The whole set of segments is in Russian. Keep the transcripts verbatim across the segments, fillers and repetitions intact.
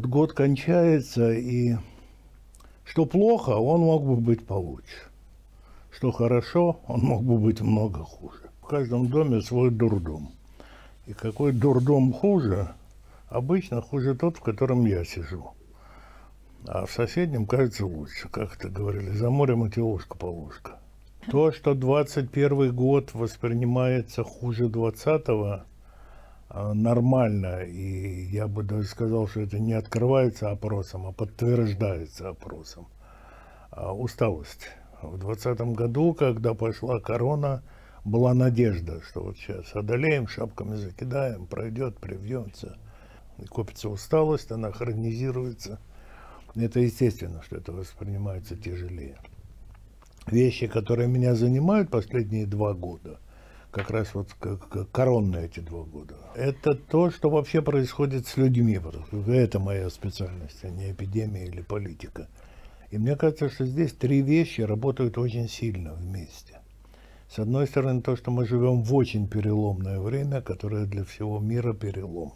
год кончается, и что плохо, он мог бы быть получше. Что хорошо, он мог бы быть много хуже. В каждом доме свой дурдом. И какой дурдом хуже, обычно хуже тот, в котором я сижу. А в соседнем, кажется, лучше. Как это говорили, за морем и телушка-полушка. То, что двадцать первый год воспринимается хуже двадцатого, нормально. И я бы даже сказал, что это не открывается опросом, а подтверждается опросом. Усталость. В двадцатом году, когда пошла корона, была надежда, что вот сейчас одолеем, шапками закидаем, пройдет, привьется. И копится усталость, она хронизируется. Это естественно, что это воспринимается тяжелее. Вещи, которые меня занимают последние два года, как раз вот как коронные эти два года, это то, что вообще происходит с людьми. Это моя специальность, а не эпидемия или политика. И мне кажется, что здесь три вещи работают очень сильно вместе. С одной стороны, то, что мы живем в очень переломное время, которое для всего мира переломное.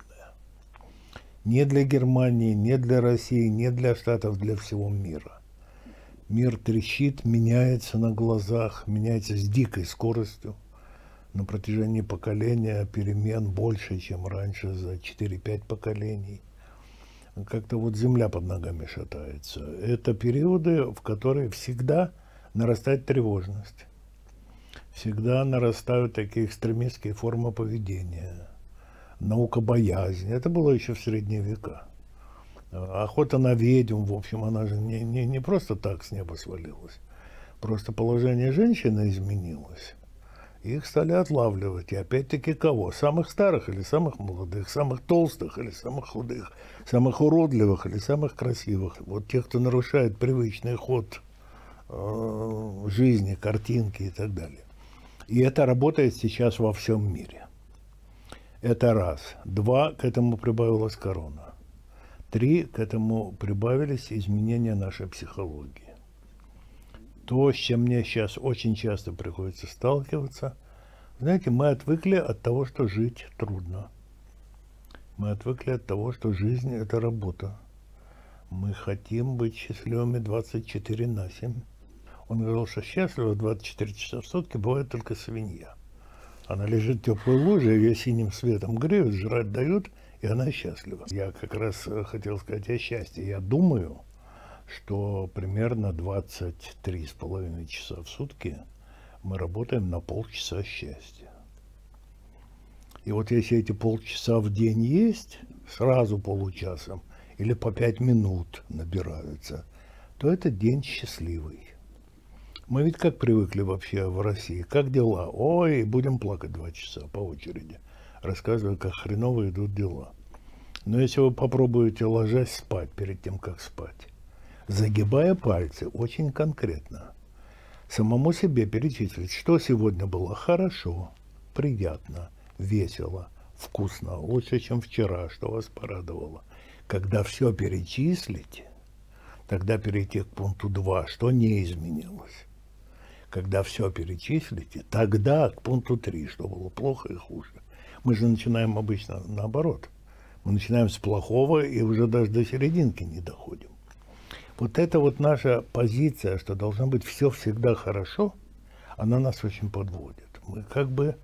Не для Германии, не для России, не для Штатов, для всего мира. Мир трещит, меняется на глазах, меняется с дикой скоростью. На протяжении поколения перемен больше, чем раньше, за четыре-пять поколений. Как-то вот земля под ногами шатается. Это периоды, в которые всегда нарастает тревожность. Всегда нарастают такие экстремистские формы поведения. Наукобоязнь. Это было еще в средние века. Охота на ведьм, в общем, она же не, не, не просто так с неба свалилась. Просто положение женщины изменилось. Их стали отлавливать. И опять-таки кого? Самых старых или самых молодых? Самых толстых или самых худых? Самых уродливых или самых красивых? Вот тех, кто нарушает привычный ход э, жизни, картинки и так далее. И это работает сейчас во всем мире. Это раз. Два, к этому прибавилась корона. Три, к этому прибавились изменения нашей психологии. То, с чем мне сейчас очень часто приходится сталкиваться, знаете, мы отвыкли от того, что жить трудно. Мы отвыкли от того, что жизнь – это работа. Мы хотим быть счастливыми двадцать четыре на семь. Он говорил, что счастлива двадцать четыре часа в сутки бывает только свинья. Она лежит в теплой луже, ее синим светом греют, жрать дают, и она счастлива. Я как раз хотел сказать о счастье. Я думаю, что примерно двадцать три с половиной часа в сутки мы работаем на полчаса счастья. И вот если эти полчаса в день есть, сразу получасом, или по пять минут набираются, то это день счастливый. Мы ведь как привыкли вообще в России? Как дела? Ой, будем плакать два часа по очереди, рассказывая, как хреново идут дела. Но если вы попробуете, ложась спать перед тем, как спать, загибая пальцы очень конкретно, самому себе перечислить, что сегодня было хорошо, приятно, весело, вкусно, лучше, чем вчера, что вас порадовало. Когда все перечислите, тогда перейти к пункту два, что не изменилось. Когда все перечислите, тогда к пункту три, что было плохо и хуже. Мы же начинаем обычно наоборот. Мы начинаем с плохого и уже даже до серединки не доходим. Вот эта вот наша позиция, что должно быть все всегда хорошо, она нас очень подводит. Мы как бы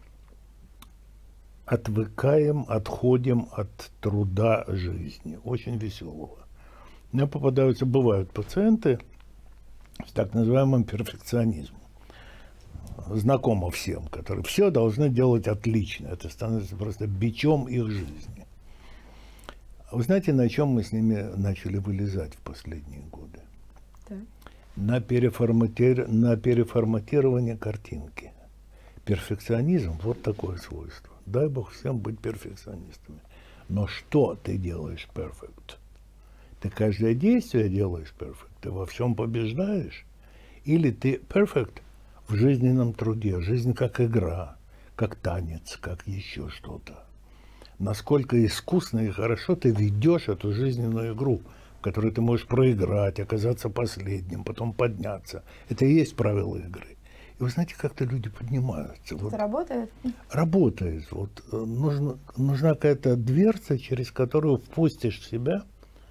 отвыкаем, отходим от труда жизни, очень веселого. У меня попадаются, бывают пациенты с так называемым перфекционизмом. Знакомо всем, которые все должны делать отлично. Это становится просто бичом их жизни. Вы знаете, на чем мы с ними начали вылезать в последние годы? Так. На, переформатир... на переформатирование картинки. Перфекционизм – вот такое свойство. Дай Бог всем быть перфекционистами. Но что ты делаешь перфект? Ты каждое действие делаешь перфект, ты во всем побеждаешь, или ты перфект в жизненном труде, жизнь как игра, как танец, как еще что-то. Насколько искусно и хорошо ты ведешь эту жизненную игру, в которой ты можешь проиграть, оказаться последним, потом подняться. Это и есть правила игры. И вы знаете, как-то люди поднимаются. Это вот, работает? Работает. Вот, нужна, нужна какая-то дверца, через которую впустишь в себя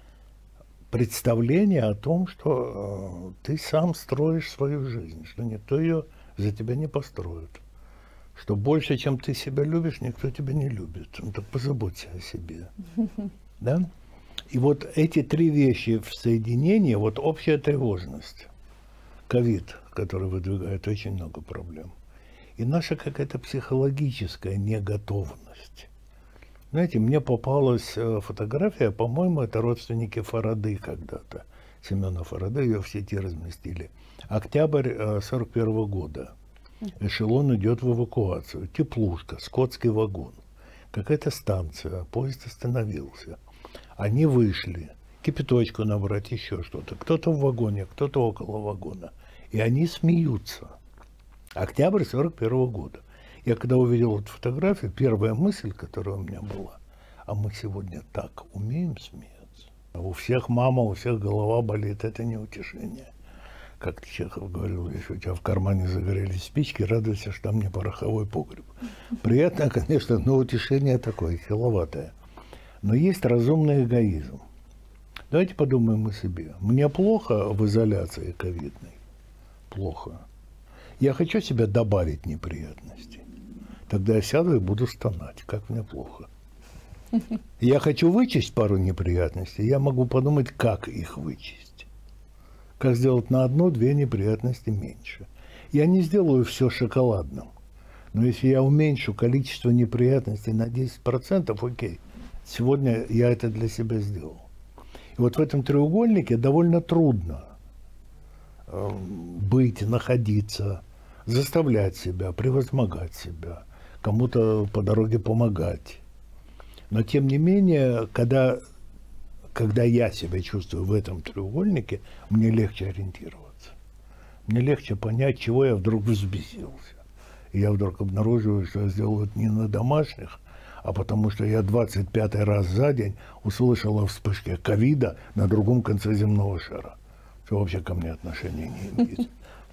представление о том, что э, ты сам строишь свою жизнь, что никто ее за тебя не построит, что больше, чем ты себя любишь, никто тебя не любит. Ну так позаботься о себе. Да? И вот эти три вещи в соединении, вот общая тревожность, ковид, который выдвигает очень много проблем, и наша какая-то психологическая неготовность. Знаете, мне попалась фотография, по-моему, это родственники Фарады когда-то, Семена Фарады, ее в сети разместили. Октябрь сорок первого года. Эшелон идет в эвакуацию. Теплушка, скотский вагон. Какая-то станция, поезд остановился. Они вышли, кипяточку набрать, еще что-то. Кто-то в вагоне, кто-то около вагона. И они смеются. Октябрь сорок первого года. Я когда увидел эту фотографию, первая мысль, которая у меня была, а мы сегодня так умеем смеяться. У всех мама, у всех голова болит, это не утешение. Как Чехов говорил, если у тебя в кармане загорелись спички, радуйся, что там не пороховой погреб. Приятно, конечно, но утешение такое, хиловатое. Но есть разумный эгоизм. Давайте подумаем о себе. Мне плохо в изоляции ковидной? Плохо. Я хочу себе добавить неприятностей. Тогда я сяду и буду стонать, как мне плохо. Я хочу вычесть пару неприятностей, я могу подумать, как их вычесть. Как сделать на одну-две неприятности меньше. Я не сделаю все шоколадным. Но если я уменьшу количество неприятностей на десять процентов, окей. Сегодня я это для себя сделал. И вот в этом треугольнике довольно трудно э, быть, находиться, заставлять себя, превозмогать себя, кому-то по дороге помогать. Но тем не менее, когда, когда я себя чувствую в этом треугольнике, мне легче ориентироваться. Мне легче понять, чего я вдруг взбесился. И я вдруг обнаруживаю, что я сделал это не на домашних, а потому что я двадцать пятый раз за день услышал о вспышке ковида на другом конце земного шара, что вообще ко мне отношения не имеет.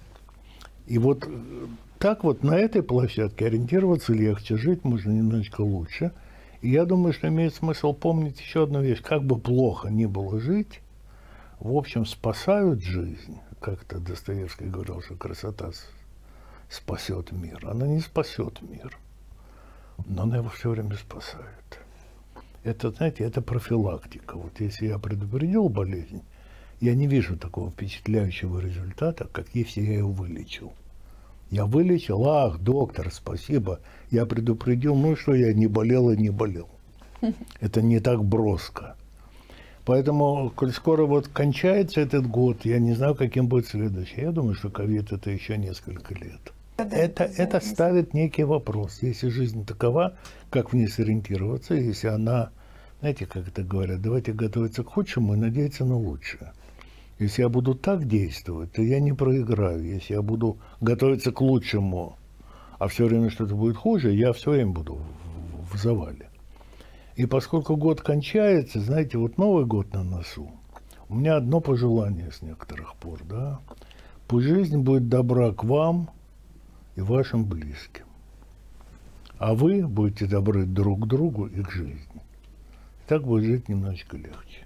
И вот так вот на этой площадке ориентироваться легче, жить можно немножечко лучше. И я думаю, что имеет смысл помнить еще одну вещь. Как бы плохо ни было жить, в общем, спасают жизнь. Как-то Достоевский говорил, что красота спасет мир. Она не спасет мир, но она его все время спасает. Это, знаете, это профилактика. Вот если я предупредил болезнь, я не вижу такого впечатляющего результата, как если я ее вылечил. Я вылечил, ах, доктор, спасибо, я предупредил, ну что, я не болел и не болел. Это не так броско. Поэтому, коль скоро вот кончается этот год, я не знаю, каким будет следующий. Я думаю, что ковид это еще несколько лет. Это, это ставит некий вопрос. Если жизнь такова, как в ней сориентироваться, если она, знаете, как это говорят, давайте готовиться к худшему и надеяться на лучшее. Если я буду так действовать, то я не проиграю. Если я буду готовиться к лучшему, а все время что-то будет хуже, я все время буду в, в завале. И поскольку год кончается, знаете, вот Новый год на носу, у меня одно пожелание с некоторых пор, да, пусть жизнь будет добра к вам и вашим близким, а вы будете добры друг к другу и к жизни. Так будет жить немножечко легче.